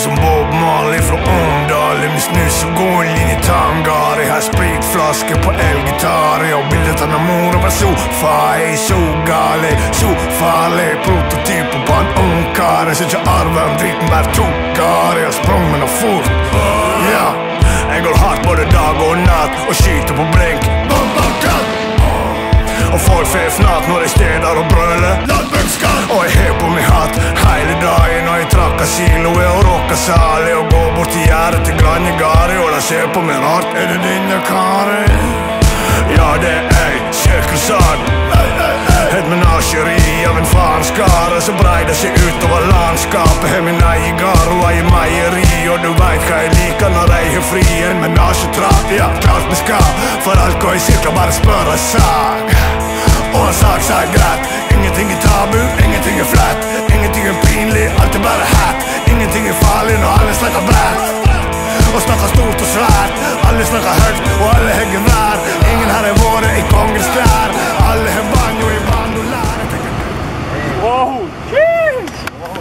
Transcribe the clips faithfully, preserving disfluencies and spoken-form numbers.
som Bob Marley fra Åndal. Med snus og gål inn i tangar. Jeg har spritflaske på elgitar. Jeg har bildet av mor over sofa. Jeg er så gale, så farlig. Prototyper på en ungkar. Jeg ser ikke arven, dritten bare tukkar. Jeg har sprung med noe fort. Ja, jeg går hardt både dag og natt og skyter på blink. Og folk fer fnat når jeg steder og brøler. Og jeg har på meg hatt hele dagen. Og jeg trakka siloet og råka salig. Og går bort til gjerdet til Grannegari. Og de ser på meg rart. Er det dine kare? Ja, det er jeg, sirkelsad. Et menageri av en faenskare. Så brei det seg utover landskapet. Har min egen gard og egen meieri. Og du vet hva jeg liker når jeg har fri. En menagetrapp, ja, klart vi skal. For alt går i sirkler, bare spør en sak. Og en sak sa er greit. Ingenting er tabu, ingenting er flatt. Ingenting er pinlig, alt er bare hatt. Ingenting er farlig når alle snakker bredt. Og snakker stort og svært. Alle snakker høyt, og alle har gevær. Ingen her er våre i kongens klær. Alle har banjo i bandolær. Wow, jeez!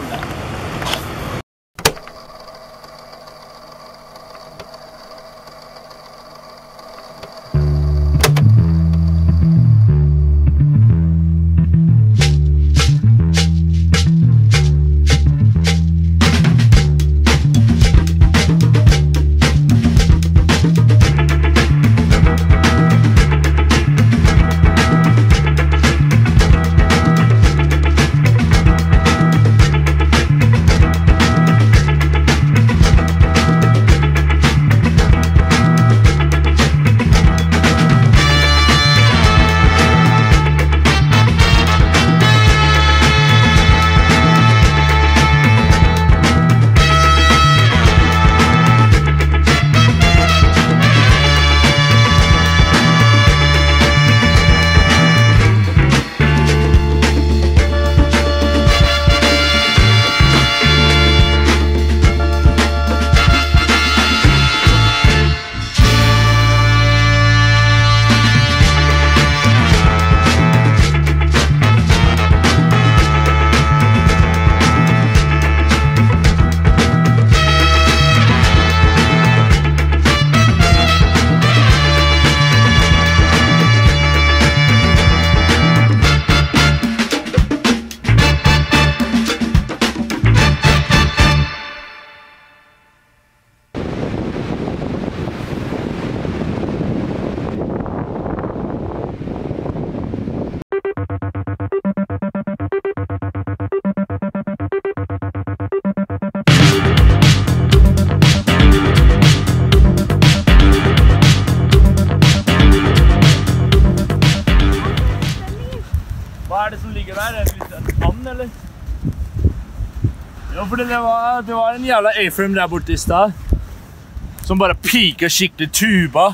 Hva er det som ligger der? Er det litt en tann, eller? Ja, for det var, det var en jævla A-frame der borte i sted. Som bare piker skikkelig tuba.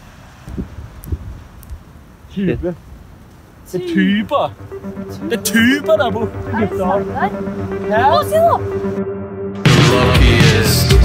Tube. Det er tuba. Det er tuba der borte. Er det sant der? Å, se nå! The luckiest